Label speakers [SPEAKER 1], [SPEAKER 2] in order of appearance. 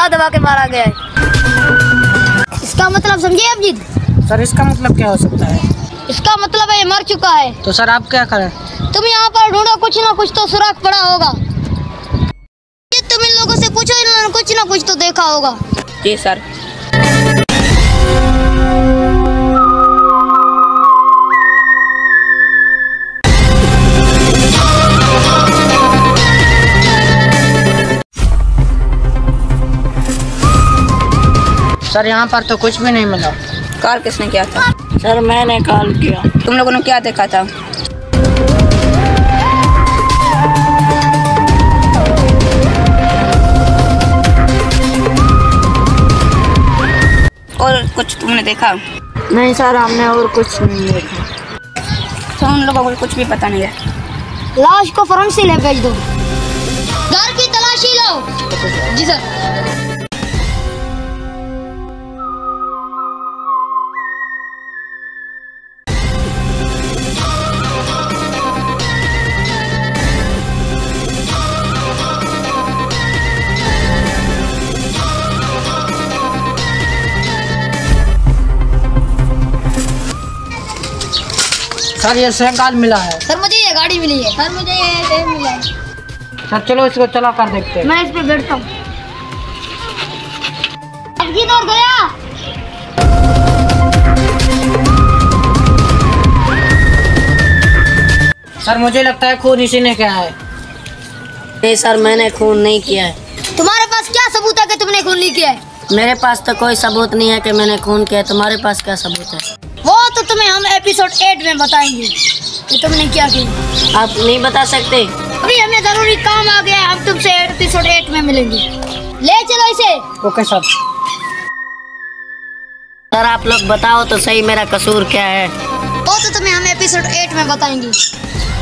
[SPEAKER 1] दबा दबा के मारा गया है।
[SPEAKER 2] इसका मतलब समझे अभिजीत?
[SPEAKER 3] सर इसका मतलब क्या हो सकता है?
[SPEAKER 2] इसका मतलब है ये मर चुका है।
[SPEAKER 3] तो सर आप क्या करें?
[SPEAKER 2] तुम यहाँ पर ढूंढो, कुछ ना कुछ तो सुराग पड़ा होगा। ये तुम इन लोगों से पूछो, इन्होंने कुछ ना कुछ तो देखा होगा।
[SPEAKER 1] जी सर।
[SPEAKER 3] सर यहाँ पर तो कुछ भी नहीं मिला।
[SPEAKER 1] कॉल किसने किया था?
[SPEAKER 3] सर मैंने कॉल किया।
[SPEAKER 1] तुम लोगों ने क्या देखा था? और कुछ तुमने देखा?
[SPEAKER 3] नहीं सर, हमने और कुछ नहीं देखा।
[SPEAKER 1] तो उन लोगों को कुछ भी पता नहीं है।
[SPEAKER 2] लाश को फोरेंसिक लैब भेज दो। घर की तलाशी लो। जी सर।
[SPEAKER 3] सर ये साइकिल मिला है।
[SPEAKER 2] सर मुझे ये गाड़ी मिली है। सर मुझे ये मिला है।
[SPEAKER 3] सर चलो इसको चला कर देखते हैं।
[SPEAKER 2] मैं इस पे बैठता हूँ। अभिजीत और गया।
[SPEAKER 3] सर मुझे लगता है खून इसी ने किया है।
[SPEAKER 4] नहीं सर, मैंने खून नहीं किया है।
[SPEAKER 2] तुम्हारे पास क्या सबूत है कि तुमने खून नहीं किया है?
[SPEAKER 4] मेरे पास तो कोई सबूत नहीं है कि मैंने खून किया है। तुम्हारे पास क्या सबूत है?
[SPEAKER 2] वो तो तुम्हें हम एपिसोड 8 में बताएंगे कि तुमने क्या किया।
[SPEAKER 4] आप नहीं बता सकते?
[SPEAKER 2] अभी हमें जरूरी काम आ गया है, हम तुमसे एपिसोड 8 में मिलेंगे। ले चलो इसे।
[SPEAKER 3] Okay sir.
[SPEAKER 4] सर आप लोग बताओ तो सही, मेरा कसूर क्या है?
[SPEAKER 2] वो तो तुम्हें हम एपिसोड 8 में बताएंगे।